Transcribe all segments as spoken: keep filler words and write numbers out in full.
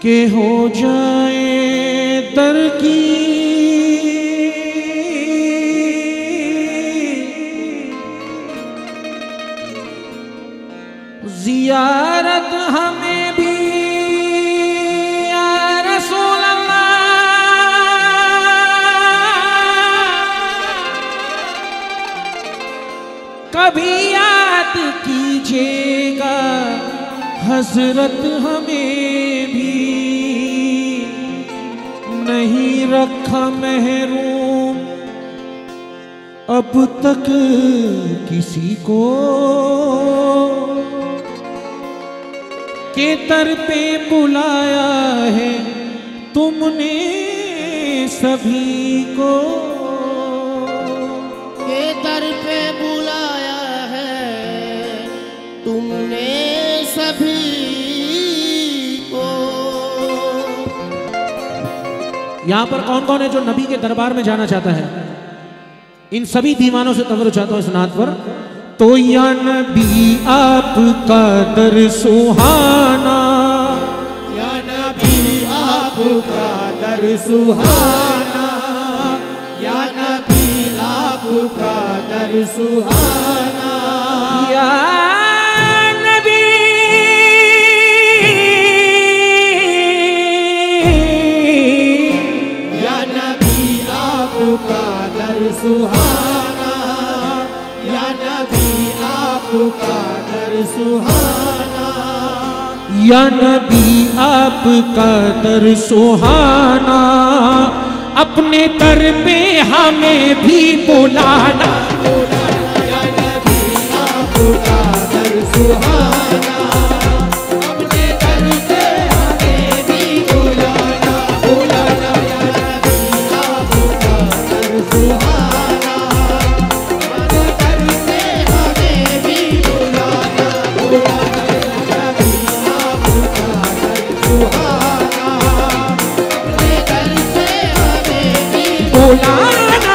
के हो जाए तरकी ज़ियारत हमें भी या रसूल अल्लाह कभी याद कीजिएगा हजरत हमें भी नहीं रखा महरूम अब तक किसी को के दर पे बुलाया है तुमने सभी को के दर पे बुलाया है तुमने सभी को। यहां पर कौन कौन है जो नबी के दरबार में जाना चाहता है? इन सभी दीवानों से तवज्जो चाहता हूं इस नात पर। तो या नबी आपका दर सुहाना, या नबी आपका दर सुहाना, या नबी आपका दर सुहाना, या नबी या नबी आपका दर सुहाना, या नबी आपका दर सुहाना, या नबी आपका दर सुहाना अपने दर पे हमें भी बुलाना। या नबी आपका दर सुहाना अपने दर पे हमें भी बुलाना, बुलाना। या नबी आपका दर सुहाना अपने दर पे हमें भी बुलाना, बुलाना। या नबी आपका दर सुहाना अपने दर पे हमें भी बुलाना।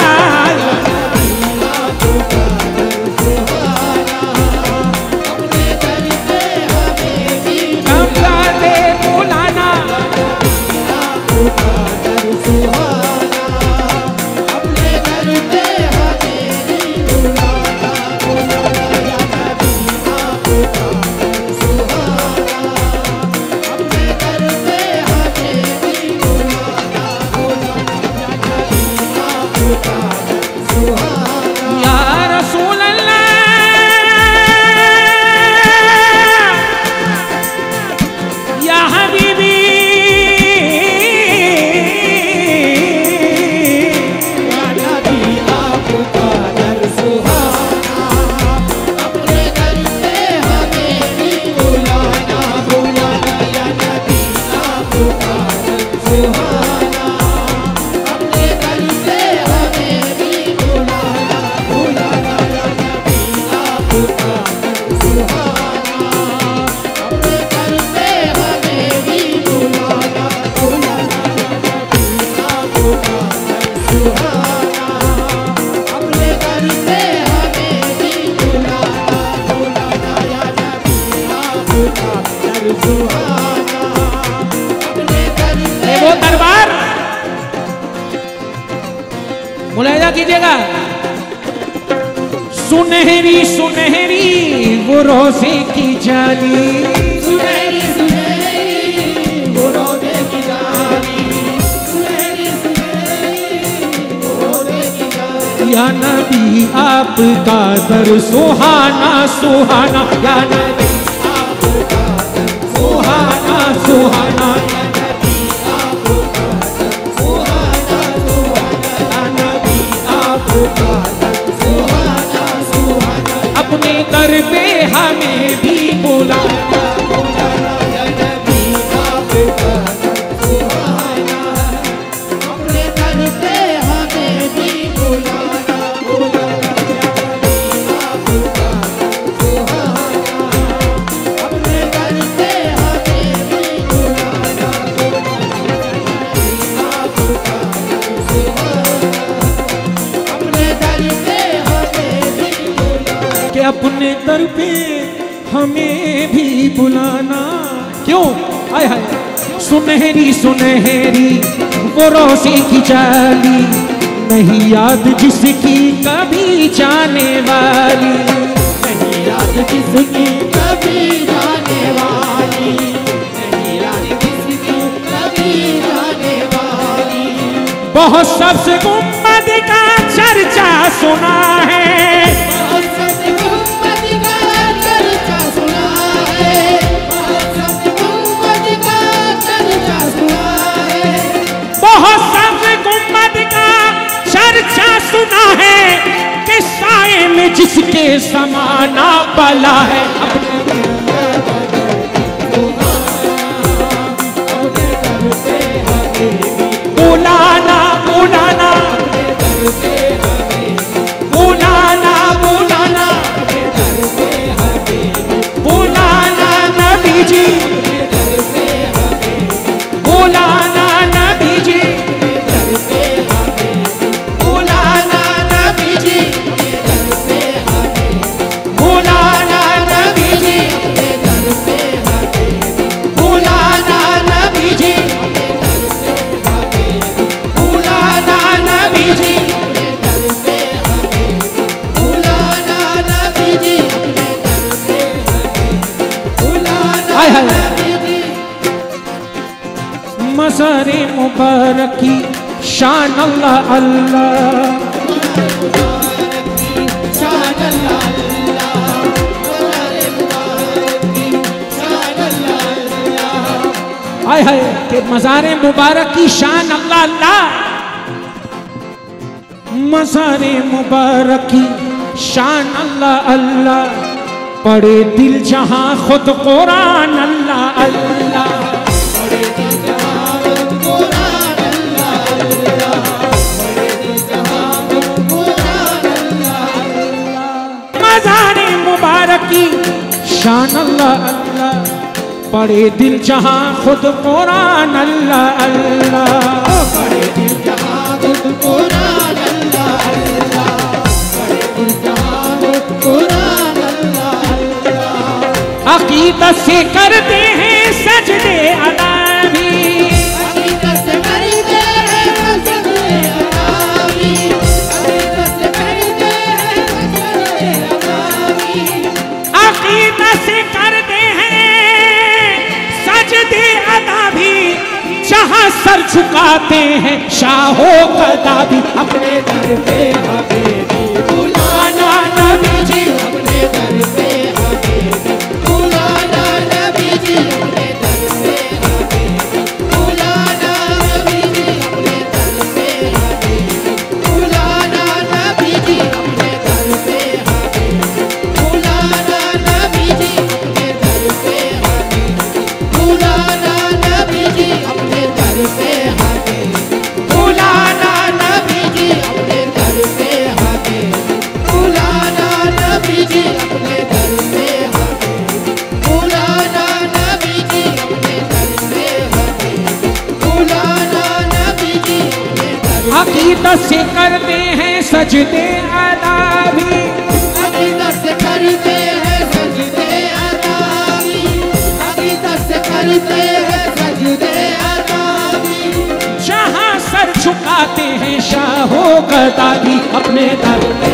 वो दरबार मुलाहिजा कीजिएगा। सुनहरी सुनहरी वो रोज़े की जाली, सुनहरी सुनहरी वो रोज़े की जाली, सुनहरी सुनहरी वो रोज़े की जाली। या नबी आपका दर सुहाना सुहाना, या नबी आपका दर सुहाना सुहाना, अपने दर पे हमें भी बुलाना। या नबी आपका दर सुहाना अपने दर पे हमें भी बुलाना, बुलाना। या नबी आपका दर सुहाना अपने दर पे हमें भी बुलाना, बुलाना। आपका दर सुहाना अपने दर पे हमें भी बुलाना, कि अपने दर पे हमें भी बुलाना। क्यों? हाय हाय सुनहरी सुनहरी वो रोशनी की जाली, नहीं याद जिसकी कभी जाने वाली, नहीं याद जिसकी कभी जाने वाली, नहीं याद जिसकी कभी जाने वाली। बहुत सबसे गुम्बद का चर्चा सुना है, बहुत सबसे गुम्बद का चर्चा सुना है, बहुत सबसे गुम्बद का चर्चा सुना है, बहुत सबसे गुम्बद का चर्चा सुना है कि साए में जिसके समाना पला है। बुलाना बुलाना बुलाना बुलाना बुलाना नबी जी, बुलाना नबी जी, बुलाना नबी जी, बुलाना नबी जी, बुलाना नबी जी, बुलाना नबी जी, बुलाना नबी जी, हाय हाय। नबी जी। मज़ारे मुबारक की शान अल्लाह अल्लाह, शान अल्लाह अल्लाह, मज़ारे मुबारक की शान अल्लाह अल्लाह। हाय हाय कि मज़ारे मुबारक की शान अल्लाह अल्लाह, मज़ारे मुबारक की शान अल्लाह अल्लाह, पढ़े दिल जहां खुद कुरान अल्लाह अल्लाह, बड़े दिल जहां कुरान अल्लाह अल्लाह, बड़े दिल जहां कुरान अल्लाह अल्लाह। मज़ारे मुबारक की शान अल्लाह अल्लाह, पढ़े दिल जहां खुद कुरान अल्लाह अल्लाह, बड़े दिल जहां कुरान अल्लाह अल्लाह, बड़े दिल जहां कुरान अल्लाह अल्लाह। अकीदत से करते हैं सजदे अदा भी, हकीकत से करते हैं सजदे अदा भी, हकीकत से करते हैं सजदे अदा भी, अकीदत से करते हैं सजदे अदा भी, जहां सर झुकाते हैं शाहो कदा भी। अपने दर पे हबीबी बुलाना नबी जी, अपने दर पे हबीबी बुलाना नबी जी, अपने दर पे हबीबी बुलाना नबी जी, अपने दर पे हबीबी बुलाना नबी जी, अपने दर पे हबीबी बुलाना नबी जी, अपने दर पे हबीबी बुलाना नबी जी, अपने दर पे हबीबी बुलाना नबी जी, अपने दर पे हबीबी बुलाना नबी जी, अपने दर पे हबीबी बुलाना नबी जी, अपने दर पे हबीबी बुलाना नबी जी, अपने दर। अकीदत से करते हैं सजदे अदा भी, अकीदत से करते हैं सजदे अदा भी, अकीदत से करते हैं सजदे अदा भी, जहां सर झुकाते हैं शाहो कदा भी। अपने दर पे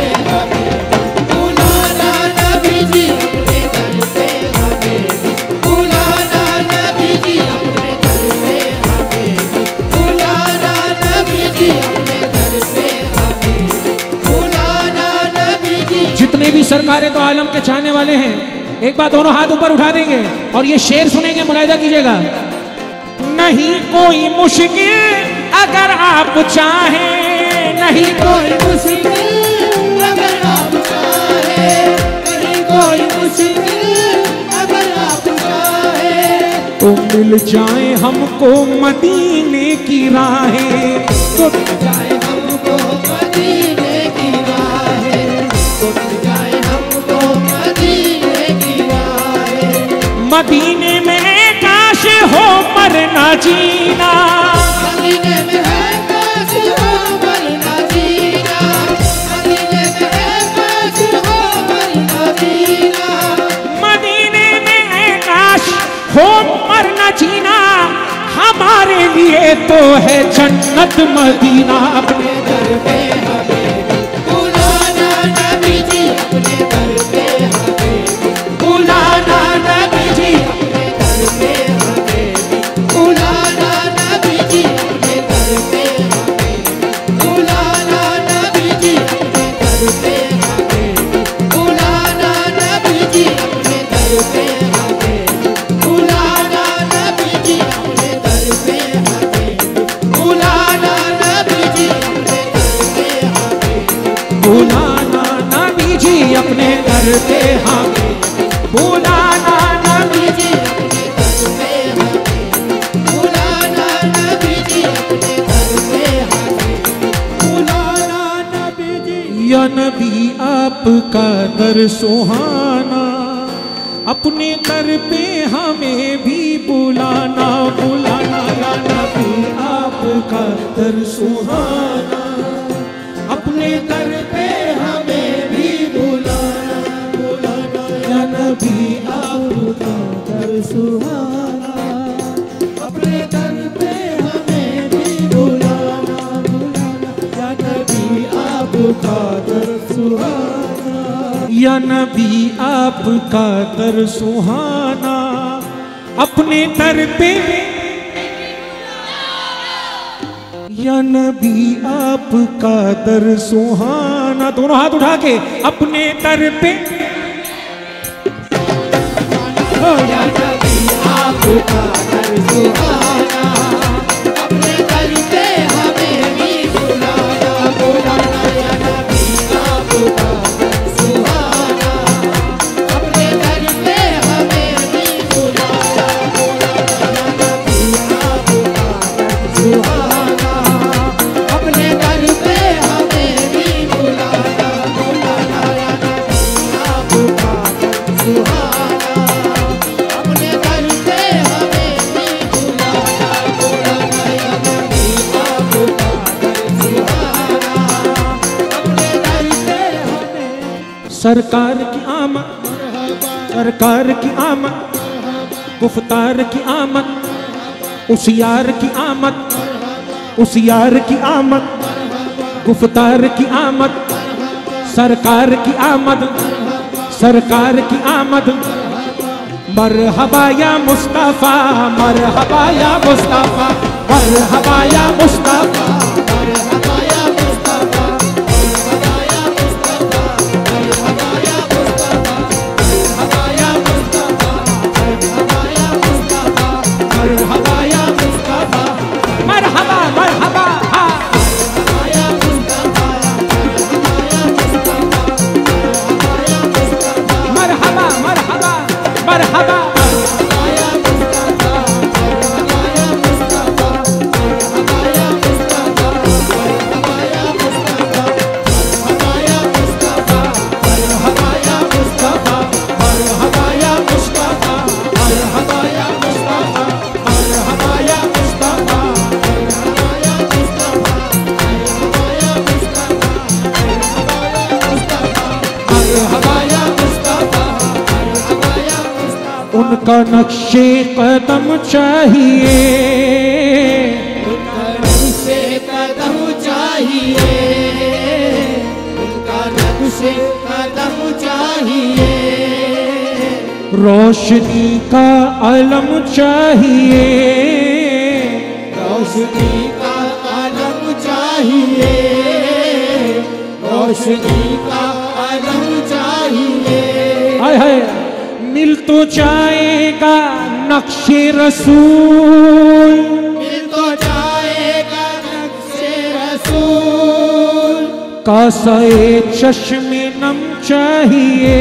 बुलाना नबी जी, अपने दर पे हबीबी बुलाना नबी जी, अपने दर पे हबीबी बुलाना नबी जी, अपने दर पे हबीबी बुलाना नबी जी। जितने भी सरकारें तो आलम के चाहने वाले हैं, एक बार दोनों हाथ ऊपर उठा देंगे और ये शेर सुनेंगे, मुलाहिदा कीजिएगा। नहीं कोई मुश्किल अगर आप चाहें, नहीं कोई मुश्किल अगर आप चाहें, नहीं कोई मुश्किल अगर आप चाहें, तो मिल जाए हमको मदीने की राहें, तो मिल जाए हमको मदीने की राहें, तो मिल जाए हमको मदीने की राहें, मदीने में काश हो मरना जीना, मदीने में है काश हो मरना जीना, मदीने में है काश हो मरना जीना, मदीने में है काश हो मरना जीना, हमारे लिए तो है जन्नत मदीना। अपने दर पे हमें बुलाना नबी जी, अपने दर पे हमें बुलाना नबी जी, अपने दर पे हमें बुलाना नबी जी, अपने दर पे हमें बुलाना नबी जी, अपने दर पे हमें बुलाना नबी जी, अपने दर पे हमें बुलाना नबी जी, अपने दर पे हमें बुलाना नबी जी, अपने दर पे हमें बुलाना नबी जी अपने दर पे हमें, बुलाना नबी जी। बुलाना नबी जी, अपने दर पे हमें बुलाना नबी जी। या नबी आपका दर सुहाना, अपने दर पे हमें भी बुलाना, बुलाना। या नबी आपका दर सुहाना, अपने दर पे हमें भी बुलाना, बुलाना। या नबी आपका दर सुहाना, अपने दर पे हमें भी बुलाना, बुलाना। या नबी आपका दर सुहाना, या नबी आपका दर सुहाना, अपने दर पे। या नबी आपका दर सुहाना, दोनों हाथ उठा के अपने दर पे। या नबी आपका दर सुहाना, अपने दर पे हमें भी बुलाना, बुलाना। या नबी आपका दर सुहाना, अपने दर पे हमें भी बुलाना, बुलाना। या नबी आपका दर सुहाना, अपने दर पे हमें भी बुलाना, बुलाना। या नबी आपका दर सुहाना, अपने दर पे हमें भी बुलाना, बुलाना। या नबी आपका दर सुहाना, अपने दर पे हमें। सरकार की आमद, सरकार की आमद, गुफ्तार की आमद, उस यार की आमद, उस यार की आमद, गुफ्तार की आमद, सरकार की आमद, सरकार की आमद। मरहबा या मुस्तफा, मरहबा या मुस्तफा, मरहबा या मुस्तफा। मरहबा या मुस्तफा, मरहबा या मुस्तफा, मरहबा या मुस्तफा, मरहबा या मुस्तफा, मरहबा या मुस्तफा, मरहबा या मुस्तफा, मरहबा मरहबा हाँ। मरहबा या मुस्तफा, मरहबा या मुस्तफा, मरहबा या मुस्तफा, मरहबा मरहबा मरहबा। मरहबा या मुस्तफा, मरहबा या मुस्तफा, मरहबा या मुस्तफा, मरहबा या मुस्तफा, मरहबा या मुस्तफा, मरहबा या मुस्तफा, मरहबा या मुस्तफा, मरहबा या मुस्तफा, मरहबा या मुस्तफा। मरहबा या मुस्तफा, उनका नक्शे कदम चाहिए, उनका नक्शे कदम चाहिए, उनका नक्शे कदम चाहिए। रोशनी का अलम चाहिए, रोशनी का आलम चाहिए, रोशनी का आलम चाहिए। हाय हाय। मिल तो जाएगा नक्शे रसूल, मिल तो जाएगा नक्शे रसूल, कासाए चश्मे नम चाहिए,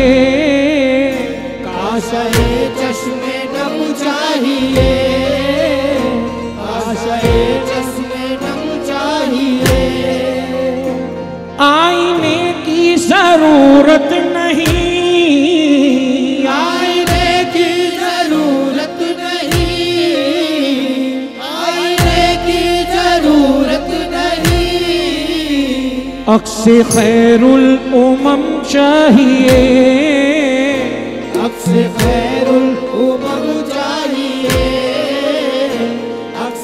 काशाए चश्मे नम चाहिए, काशाए चश्मे नम चाहिए। आईने की जरूरत नहीं, आईने की जरूरत नहीं, आईने की जरूरत नहीं। अक्से खैरुल उमम चाहिए, अक्स खैरुल उमम चाहिए, अक्स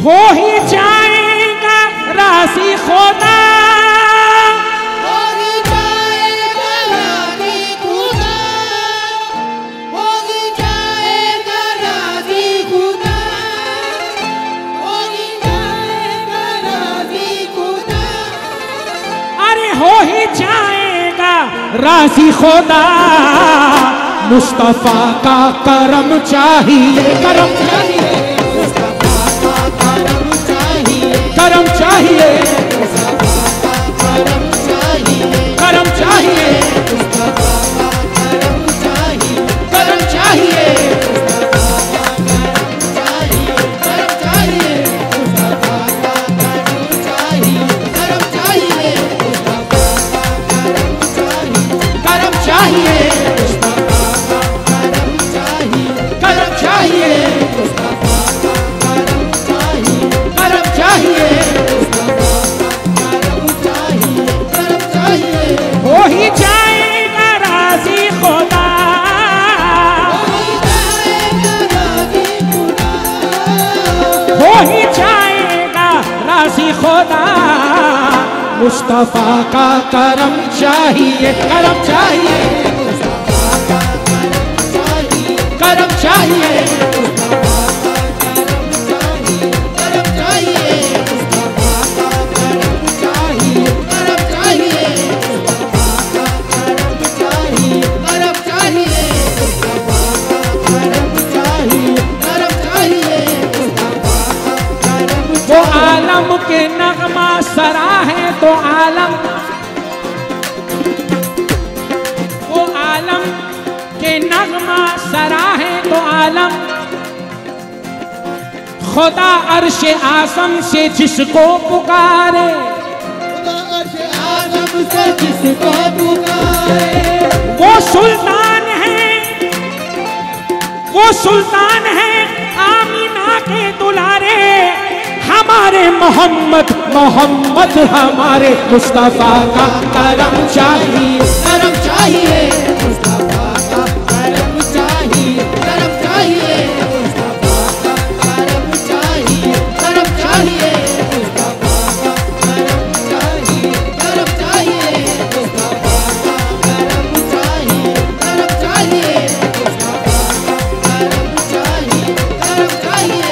हो ही जाएगा राज़ी खुदा, हो ही जाएगा राज़ी खुदा, हो ही जाएगा राज़ी खुदा, हो ही जाएगा राज़ी खुदा। अरे हो ही जाएगा राज़ी खुदा, मुस्तफा का करम चाहिए, करम चाहिए, मुस्तफा का करम चाहिए, करम चाहिए, मुस्तफा का करम चाहिए, करम चाहिए, मुस्तफा का करम चाहिए, करम चाहिए, मुस्तफा का करम चाहिए, करम चाहिए, मुस्तफा का करम चाहिए, करम चाहिए, मुस्तफा का करम चाहिए, करम चाहिए, मुस्तफा का करम चाहिए, करम चाहिए, मुस्तफा का करम चाहिए, करम चाहिए, मुस्तफा का करम चाहिए, करम चाहिए। हो ही जाएगा राज़ी खुदा, हो ही जाएगा राज़ी खुदा, मुस्तफा का करम चाहिए, करम चाहिए, करम चाहिए, वो आलम के नगमा सरा है तो आलम, वो आलम के नगमा सरा है तो आलम, खुदा अर्श आज़म से जिसको पुकारे, जिसको पुकारे वो सुल्तान है, वो सुल्तान है आमीना के दुलारे, हमारे मोहम्मद मोहम्मद हमारे मुस्तफा का करम चाहिए, करम चाहिए, मुस्तफा का करम चाहिए, करम चाहिए, मुस्तफा का करम चाहिए, करम चाहिए, मुस्तफा का करम चाहिए, करम चाहिए, मुस्तफा का करम चाहिए, करम चाहिए, मुस्तफा का करम चाहिए, करम चाहिए,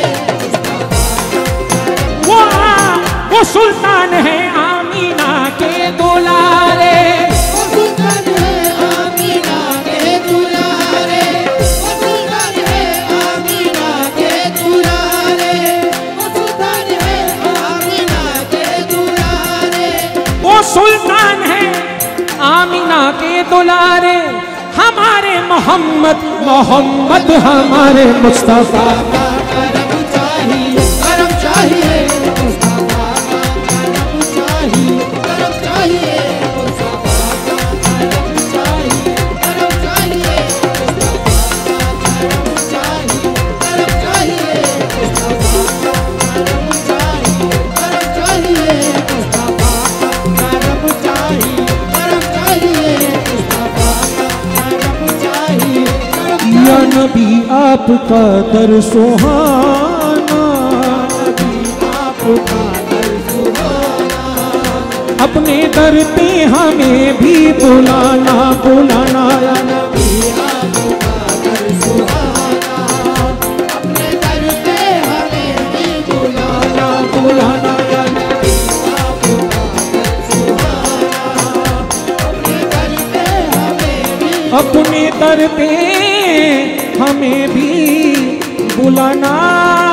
वो वो सुल्तान है आमीना के दुलारे, वो सुल्तान है आमीना के दुलारे, वो सुल्तान है आमीना के दुलारे, वो सुल्तान है आमीना के दुलारे, वो सुल्तान है आमीना के दुलारे, हमारे मोहम्मद मोहम्मद हमारे मुस्तफा का करम चाहिए, करम चाहिए, मुस्तफा का करम चाहिए, करम चाहिए, मुस्तफा का करम चाहिए, करम चाहिए, मुस्तफा का करम चाहिए, करम चाहिए, मुस्तफा का करम चाहिए, करम चाहिए, मुस्तफा का करम चाहिए, करम चाहिए, मुस्तफा का करम चाहिए, करम या नबी आपका दर सुहाना, आपका दर सुहाना, अपने दर पे हमें भी बुलाना, बुलाना या नबी, आपका दर सुहाना, अपने दर पे हमें भी बुलाना, बुलाना या नबी, आपका दर सुहाना, अपने दर पे हमें भी अपने दर पे हमें भी बुलाना।